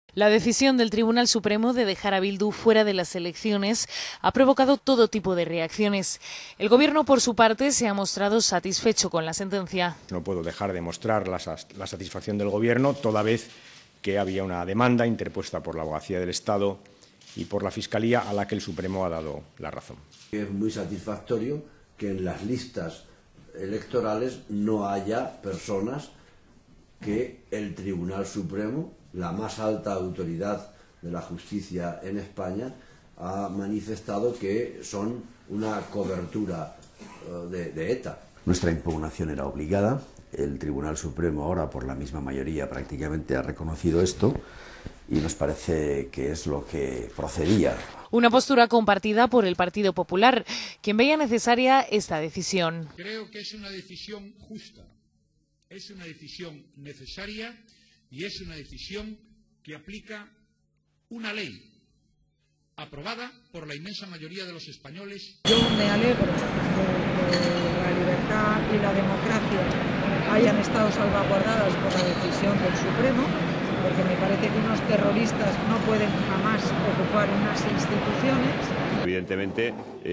La decisión del Tribunal Supremo de dejar a Bildu fuera de las elecciones ha provocado todo tipo de reacciones. El Gobierno, por su parte, se ha mostrado satisfecho con la sentencia. No puedo dejar de mostrar la satisfacción del Gobierno, toda vez que había una demanda interpuesta por la Abogacía del Estado y por la Fiscalía a la que el Supremo ha dado la razón. Es muy satisfactorio que en las listas electorales no haya personas que el Tribunal Supremo, la más alta autoridad de la justicia en España, ha manifestado que son una cobertura de ETA. Nuestra impugnación era obligada. El Tribunal Supremo ahora, por la misma mayoría, prácticamente ha reconocido esto y nos parece que es lo que procedía. Una postura compartida por el Partido Popular, quien veía necesaria esta decisión. Creo que es una decisión justa, es una decisión necesaria y es una decisión que aplica una ley aprobada por la inmensa mayoría de los españoles. Yo me alegro de que la libertad y la democracia hayan estado salvaguardadas por la decisión del Supremo, porque me parece que unos terroristas no pueden jamás ocupar unas instituciones. Evidentemente,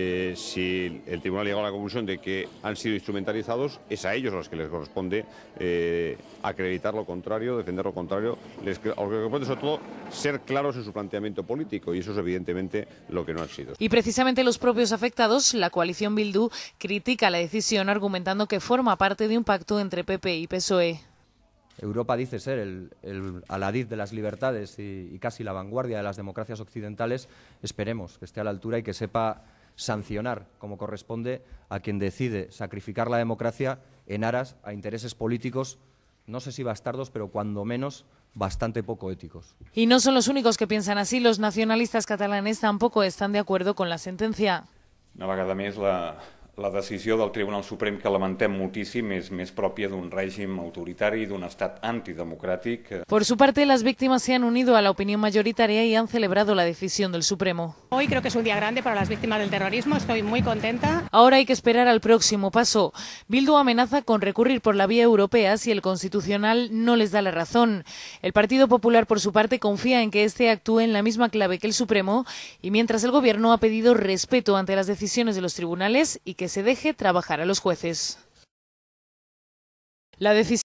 si el tribunal llega a la conclusión de que han sido instrumentalizados, es a ellos a los que les corresponde acreditar lo contrario, defender lo contrario. A los que les corresponde, sobre todo, ser claros en su planteamiento político, y eso es evidentemente lo que no han sido. Y precisamente los propios afectados, la coalición Bildu, critica la decisión argumentando que forma parte de un pacto entre PP y PSOE. Europa dice ser el aladid de las libertades y casi la vanguardia de las democracias occidentales. Esperemos que esté a la altura y que sepa sancionar como corresponde a quien decide sacrificar la democracia en aras a intereses políticos, no sé si bastardos, pero cuando menos bastante poco éticos. Y no son los únicos que piensan así. Los nacionalistas catalanes tampoco están de acuerdo con la sentencia. Una vegada més, la decisió del Tribunal Suprem, que lamentem moltíssim, és més pròpia d'un règim autoritari, d'un estat antidemocràtic. Por su parte, las víctimas se han unido a la opinión mayoritaria y han celebrado la decisión del Supremo. Hoy creo que es un día grande para las víctimas del terrorismo, estoy muy contenta. Ahora hay que esperar al próximo paso. Bildu amenaza con recurrir por la vía europea si el Constitucional no les da la razón. El Partido Popular, por su parte, confía en que este actúe en la misma clave que el Supremo, y mientras el Gobierno ha pedido respeto ante las decisiones de los tribunales y que se deje trabajar a los jueces. La decisión